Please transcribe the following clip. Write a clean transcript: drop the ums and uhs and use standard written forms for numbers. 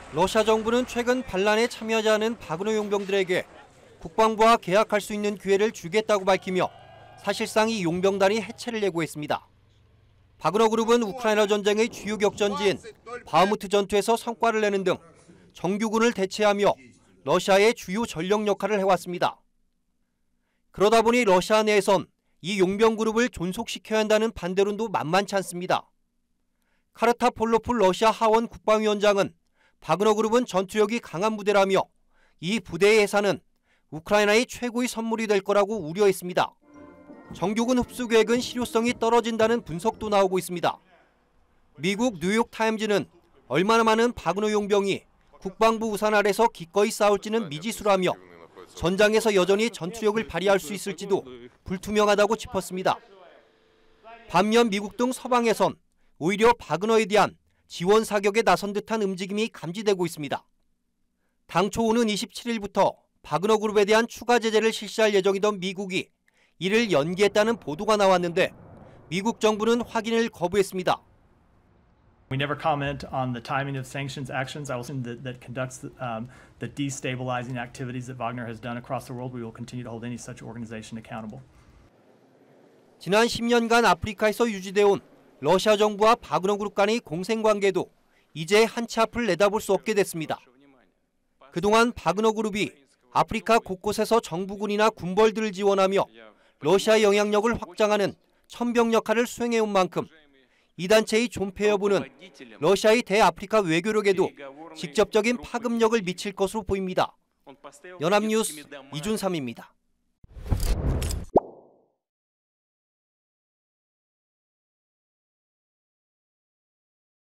러시아 정부는 최근 반란에 참여하지 않은 바그너 용병들에게 국방부와 계약할 수 있는 기회를 주겠다고 밝히며 사실상 이 용병단이 해체를 예고했습니다. 바그너 그룹은 우크라이나 전쟁의 주요 격전지인 바흐무트 전투에서 성과를 내는 등 정규군을 대체하며 러시아의 주요 전력 역할을 해왔습니다. 그러다 보니 러시아 내에선 이 용병 그룹을 존속시켜야 한다는 반대론도 만만치 않습니다. 카르타 폴로프 러시아 하원 국방위원장은 바그너 그룹은 전투력이 강한 부대라며 이 부대의 해산은 우크라이나의 최고의 선물이 될 거라고 우려했습니다. 정규군 흡수 계획은 실효성이 떨어진다는 분석도 나오고 있습니다. 미국 뉴욕타임즈는 얼마나 많은 바그너 용병이 국방부 우산 아래서 기꺼이 싸울지는 미지수라며 전장에서 여전히 전투력을 발휘할 수 있을지도 불투명하다고 짚었습니다. 반면 미국 등 서방에선 오히려 바그너에 대한 지원 사격에 나선 듯한 움직임이 감지되고 있습니다. 당초 오는 27일부터 바그너 그룹에 대한 추가 제재를 실시할 예정이던 미국이 이를 연기했다는 보도가 나왔는데 미국 정부는 확인을 거부했습니다. We never comment on the timing of sanctions actions. I will say that conducts the destabilizing activities that Wagner has done across the world. We will continue to hold any such organization accountable. 지난 10년간 아프리카에서 유지되어 온 러시아 정부와 바그너 그룹 간의 공생관계도 이제 한치 앞을 내다볼 수 없게 됐습니다. 그동안 바그너 그룹이 아프리카 곳곳에서 정부군이나 군벌들을 지원하며 러시아 영향력을 확장하는 천병 역할을 수행해온 만큼 이 단체의 존폐 여부는 러시아의 대아프리카 외교력에도 직접적인 파급력을 미칠 것으로 보입니다. 연합뉴스 이준삼입니다.